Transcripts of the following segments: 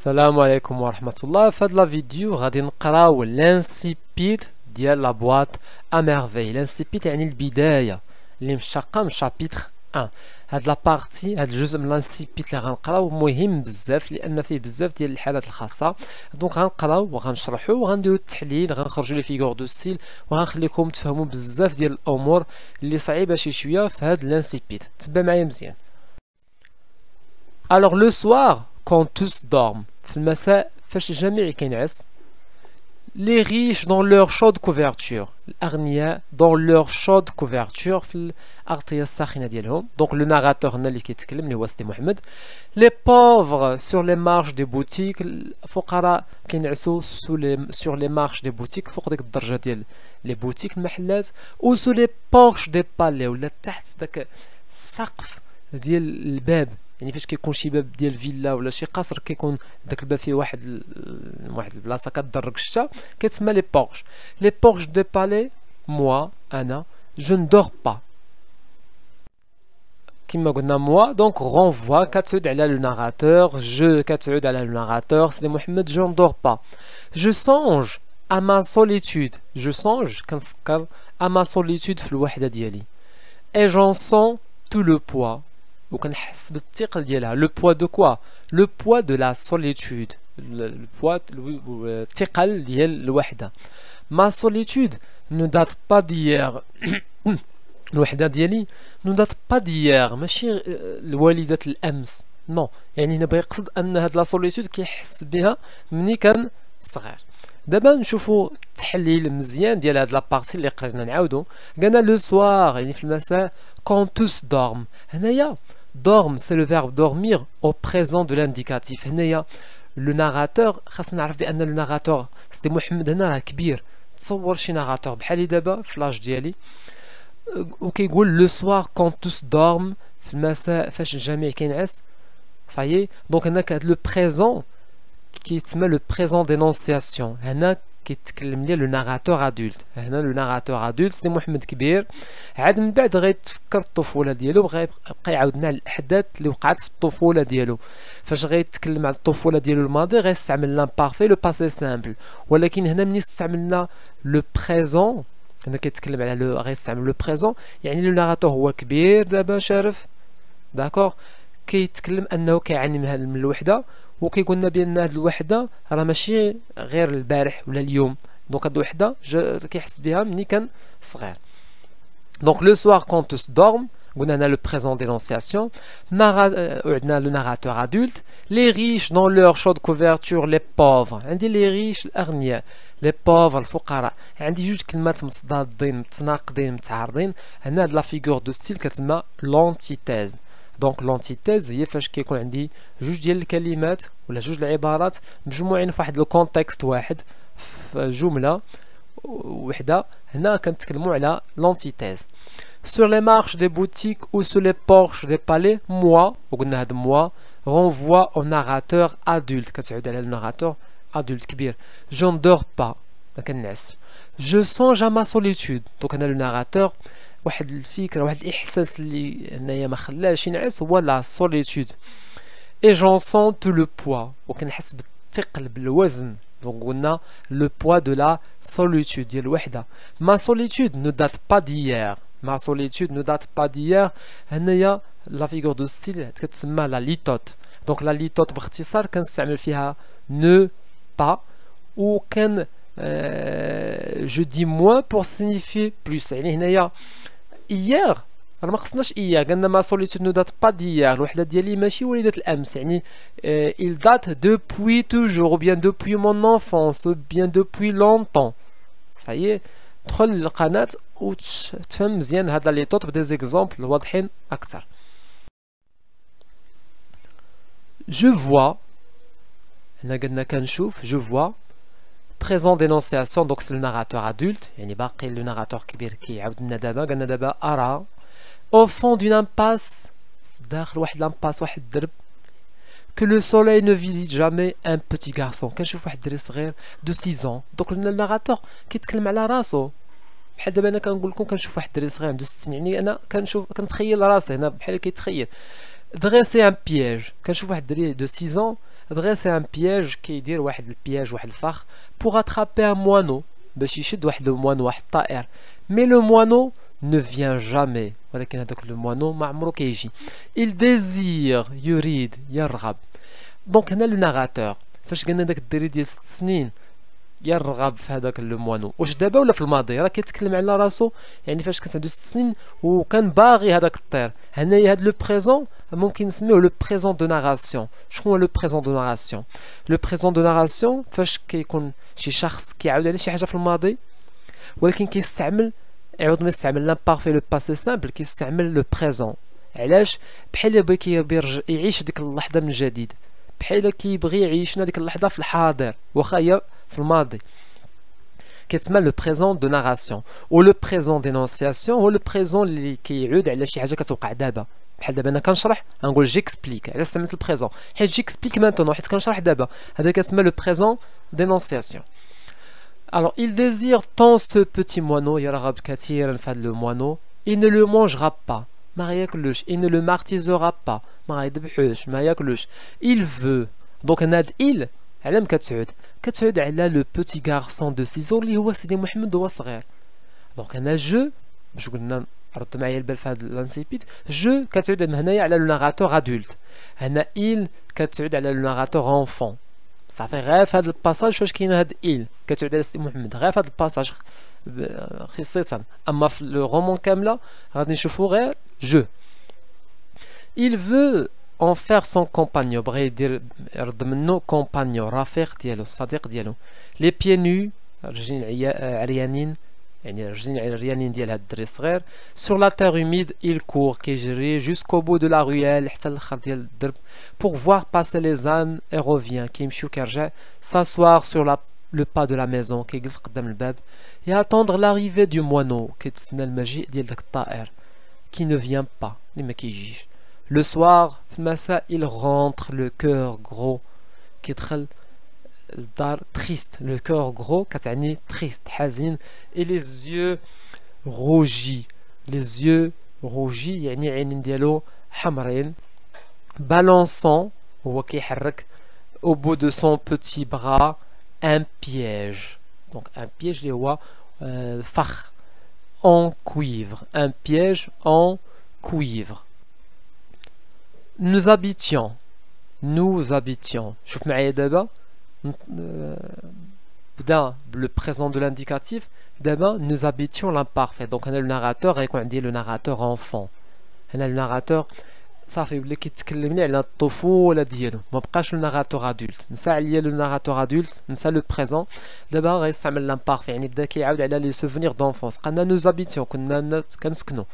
السلام عليكم ورحمة الله. في هاد لا فيديو غادي نقراو لانسيبيد ديال لا بواط اميرفي. لانسيبيد يعني البداية اللي مشتقة من شابيتر 1. هاد لا بارتي، هاد الجزء من لانسيبيد اللي غنقراو مهم بزاف لان فيه بزاف ديال الحالات الخاصة. دونك غنقراو وغنشرحو وغنديرو التحليل، غنخرجو لي فيغور دو ستيل وغنخليكم تفهموا بزاف ديال الامور اللي صعيبة شي شوية في هاد لانسيبيد. تبع معايا مزيان. Alors le soir, quand tous dorment, في المساء فاش الجميع كينعس، les riches dans leur chaude couverture، الأغنياء dans leur chaude couverture في الأغطية الساخنة ديالهم. دونك لو ناراتور هنا اللي كيتكلم اللي هو سيدي محمد. les pauvres sur les marches des boutiques، الفقراء كينعسوا sur les marches des boutiques، فوق ديك الدرجة ديال لي بوتيك المحلات، ou sous les porches des palais، ولا تحت داك السقف ديال الباب. يعني فاش كيكون شي باب ديال فيلا ولا شي قصر كيكون داك الباب فيه واحد البلاصه كتدرك الشتا كتسمى لي بورش. لي بورش دو بالي. موا انا جو ندور با كما قلنا موا. دونك رونفوا كتعود على لو ناراتور، جو كتعود على لو ناراتور، سيدي محمد جو ندور با. جو سونج ا ما سوليتود، جو سونج كنفكر ا ما سوليتود في الوحده ديالي. اي جون سون تو لو بوا، وكنحس بالثقل ديالها. لو بوا دو كوا؟ لو بوا دو لا سوليتود، البوا الثقل ديال الوحده. ما سوليتود نو دات با ديير، الوحده ديالي نو دات با ديير، ماشي الوالده الامس، نو. يعني هنا بغا يقصد ان هاد لا سوليتود كيحس بها ملي كان صغير. دابا نشوفوا التحليل مزيان ديال هاد لابارتي اللي قرينا. نعاودو قالنا لو سوار يعني في المساء، كون توس دورم. هنايا dorme c'est le verbe dormir au présent de l'indicatif. هنايا لو ناراتور خاصنا نعرف بان لو ناراتور سيدي محمد هنا راه كبير. تصور شي ناراتور بحالي دابا في لاج ديالي وكيقول لو سوار كون توس دورم، في المساء فاش الجميع كينعس. صايي دونك هنا هاد لو بريزون كيتسمى لو بريزون دينونسياسيون. هنا كيتكلم لي لو ناراتور ادولت. هنا لو ناراتور ادولت سيدي محمد كبير، عاد من بعد غيتفكر الطفوله ديالو، بقى يعاود لنا الاحداث اللي وقعت في الطفوله ديالو. فاش غيتكلم على الطفوله ديالو الماضي غيستعمل لامبارفي لو باسي سامبل، ولكن هنا ملي استعملنا لو بريزون هنا كيتكلم على لو غيستعمل لو بريزون، يعني لو ناراتور هو كبير دابا شارف داكور، كيتكلم انه كيعاني من الوحده، وكيقول لنا بان هاد الوحده راه ماشي غير البارح ولا اليوم. دونك هاد الوحده كيحس بها ملي كان صغير. دونك لو سوار كون توس دورم، قلنا هنا لو بريزون دينونسياسيون. عندنا لو ناراتور ادولت. لي ريش دون لور شود كوفرتور، لي بوفر. عندي لي ريش الاغنياء، لي بوفر الفقراء. عندي جوج كلمات متضادين متناقضين متعارضين. هنا هاد لا فيغور دو ستيل كتسمى لونتيتيز. دونك لونتيتيز هي فاش كيكون عندي جوج ديال الكلمات ولا جوج العبارات مجموعين في واحد لو كونتكست واحد، في جمله وحده. هنا كنتكلموا على لونتيتيز. sur les marches des boutiques ou sur les porches des palais. moi وقلنا هاد moi renvoie au narrateur adulte، كتعود على الناراتور adulte كبير. je ne dors pas، ما كنعس. je songe à ma solitude. دونك هنا لو ناراتور واحد الفكره واحد الاحساس اللي هنايا ما خلاش ينعس هو لا سوليتود. اي جون سون تو لو بوا، وكنحس بالثقل بالوزن. دونك قلنا لو بوا دو لا سوليتود ديال الوحده. ما سوليتود نو دات با ديير، ما سوليتود نو دات با ديير. هنايا لا فيغور دو ستيل كتسمى لا ليتوت. دونك لا ليتوت باختصار كنستعمل فيها نو با، وكان جو دي موان بور سينيفي بلوس. يعني هنايا إيير راه ما خصناش إيير، قالنا ما سوليتود نو دات با ديير، الوحده ديالي ماشي وليدة الأمس. يعني il date depuis toujours ou bien depuis mon enfance ou bien depuis longtemps. صايي دخل للقناة وتفهم مزيان هاد لي طوط بدي زيكزامبل واضحين أكثر. جو فوا هنا قلنا كنشوف، جو فوا بريزون دينونسياسيون. دونك سي لو ناراتور ادولت، يعني باقي لو ناراتور كبير كيعاود لنا دابا. قالنا دابا ارى او فون دون امباس، داخل واحد لامباس واحد الدرب. que le soleil ne visite jamais un petit garçon. كنشوف واحد الدري صغير دو 6 ans. دونك الناراتور كيتكلم على راسو، بحال دابا انا كنقول لكم كنشوف واحد الدري صغير عنده 6 سنين، يعني انا كنشوف كنتخيل راسي هنا بحال كيتخيل. dresser un piège كنشوف واحد الدري de 6 ans dresser un piège كيدير واحد البياج واحد الفخ pour attraper un moineau باش يشد واحد moineau واحد الطائر mais le moineau ne vient jamais ولكن هذاك le moineau ما عمرو كيجي il désire يريد يرغب دونك هنا لو ناراتور فاش قلنا داك الدري ديال 6 سنين يرغب في هذاك لو موانو واش دابا ولا في الماضي راه كيتكلم على راسو يعني فاش كانت عنده 6 سنين وكان باغي هذاك الطير هنايا هاد لو بريزون ممكن نسميوه لو بريزون دو ناراسيون شنو هو لو بريزون دو ناراسيون لو بريزون دو ناراسيون فاش كيكون شي شخص كيعاود على شي حاجه في الماضي ولكن كيستعمل يعود ما يستعمل لامبارفي لو باسي سامبل كيستعمل لو بريزون علاش بحال يبغي كيرجع يعيش ديك اللحظه من جديد بحال كيبغي يعيشنا ديك اللحظه في الحاضر واخا هي في الماضي كيتسمى لو بريزون دو ناراسيون و لو بريزون دينونسياسيون هو لو بريزون اللي كيعود على شي حاجه كتوقع دابا بحال دابا انا كنشرح غنقول جيكسبليك علاش استعملت البريزون حيت جيكسبليك مانتونون حيت كنشرح دابا هذا كيتسمى لو بريزون دينونسياسيون alors il désire tant ce petit moineau يرغب كثيرا في هذا لو moineau il ne le mangera pas ما ياكلوش il ne le martyrisera pas ما يذبحوش ما ياكلوش il veut دونك هاد il على من كتعود على لو بوتي غارسون دو 6 اللي هو سيدي محمد هو صغير دونك انا جو باش قلنا رد معايا البال في هذا الانسيبيت جو كتعود هنايا على لو ناراتور ادولت هنا il كتعود على لو ناراتور انفون صافي غير في هذا الباساج فاش كاين هاد il كتعود على سيدي محمد غير في هذا الباساج خصيصا اما في لو رومون كامله غادي نشوفو غير جو il veut en faire son compagnon بغى يدير يرد منو compagnon رفيق ديالو الصديق ديالو les pieds nus رجلين عريانين يعني رجلين عريانين ديال هاد الدري الصغير sur la terre humide il court كيجري jusqu'au bout de la ruelle حتى الاخر ديال الدرب pour voir passer les ânes et revient كيمشي وكيرجع s'asseoir sur le pas de la maison كيجلس قدام الباب et attendre l'arrivée du moineau كيتسنى المجيء ديال داك الطائر qui ne vient pas اللي ما كيجيش le soir في المساء il rentre le cœur gros كيدخل الدار triste le cœur gros كتعني triste حزين et les yeux rougis les yeux rougis يعني عينين ديالو حمرين balançant هو كيحرك au bout de son petit bras un piège donc un piège اللي هو فخ en cuivre un piège en cuivre nous habitions شوف معايا دابا بدا le présent de l'indicatif دابا nous habitions l'imparfait donc هنا le narrateur غيكون عندي le narrateur enfant هنا le narrateur صافي ولا كيتكلم لي على الطفوله ديالو ما بقاش لو ناراتور ادولت نسى عليا لو ناراتور ادولت نسى لو بريزون دابا غيستعمل لامبارفي يعني بدا كيعاود على لي سوفونير دونفونس قلنا نو زابيتيون كنا كنسكنوا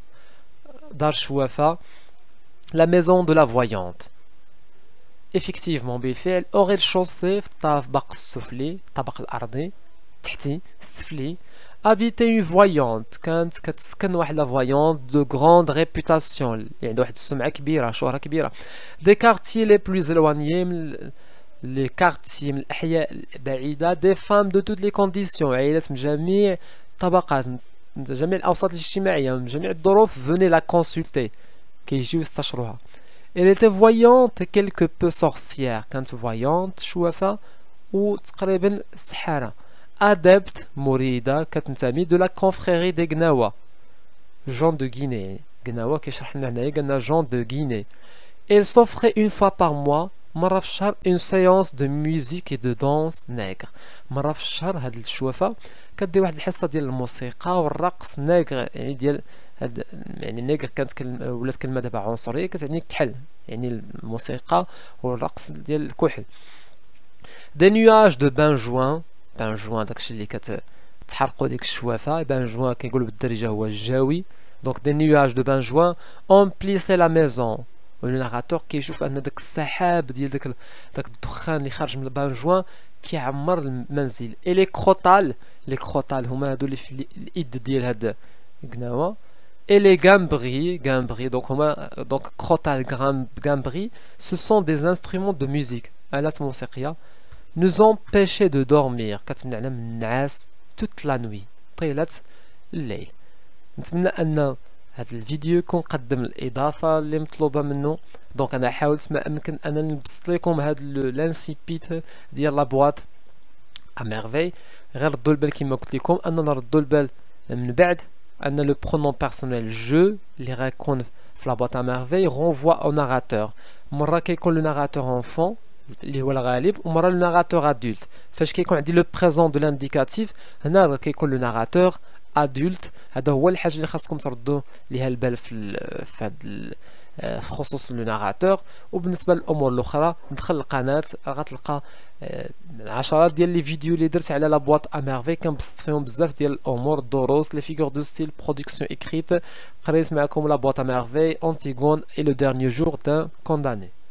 دار شوافه la maison de la voyante effectivement بالفعل au rez-de-chaussée في الطابق السفلي الطابق الارضي تحتي السفلي habiter une voyante كانت كتسكن واحد لا voyante de grande réputation يعني عندها واحد السمعه كبيره شهره كبيره des quartiers les plus éloignés les quartiers من الاحياء البعيده des femmes de toutes les conditions عائلات من جميع الطبقات من جميع الاوساط الاجتماعيه من جميع الظروف venaient la consulter كيجيو يستشروها elle était voyante et quelque peu sorcière كانت voyante شوافه وتقريبا سحاره adepte مريدة كتنتمي de la confrérie des Gnawa Jean de Guinée Gnawa كيشرح لنا هنايا قالنا Jean de Guinée elle s'offrait une fois par mois مرة في الشهر une séance de musique et de danse nègre مرة في الشهر هاد الشوافة كدير واحد الحصة ديال الموسيقى والرقص نيغر يعني ديال هاد يعني نيغر كانت ولات كلمة دابا عنصرية كتعني كحل يعني الموسيقى والرقص ديال الكحل des nuages de benjoin بانجوان داكشي اللي كتحرقو ديك الشوافه بانجوان كيقولوا بالدارجه هو الجاوي دونك دي نيواج دو بانجوان امبليسي لا ميزون ولو ناراتور كيشوف ان داك السحاب ديال داك الدخان اللي خارج من البانجوان كيعمر المنزل اي لي كروطال هما هادو اللي في الايد ديال هاد القناوه اي لي غامبري دونك هما دونك كروطال غامبري سو سون دي انسترومون دو ميوزيك آلات موسيقيه nous empêcher de dormir كتمنعنا من النعاس toute la nuit طيلة الليل نتمنى ان هذا الفيديو يكون قدم الاضافه اللي مطلوبه منه دونك انا حاولت ما امكن انا نبسط لكم هاد لانسيبيت ديال لا بواط ا ميرفي. غير ردوا البال كما قلت لكم اننا نردوا البال من بعد ان لو برونون بيرسونيل جو اللي غيكون في لا بواط ا ميرفي رونفوا او ناراتور. مره كيكون لو ناراتور انفون اللي هو الغالب، ومره لو ناراتور ادولت. فاش كيكون عندي لو بريزون دو لانديكاتيف هنا كيكون لو ناراتور ادولت. هذا هو الحاجه اللي خاصكم تردوا ليها البال في هاد في خصوص لو ناراتور. وبالنسبه للامور الاخرى ندخل القناه غتلقى عشرات ديال لي فيديو اللي درت على لا بواط ا ميرفي كنبسط فيهم بزاف ديال الامور، الدروس، لي فيغور دو ستيل، برودكسيون اكريت. قريت معكم لا بواط ا ميرفي، انتيغون اي لو ديرنيي جور دان كونداني.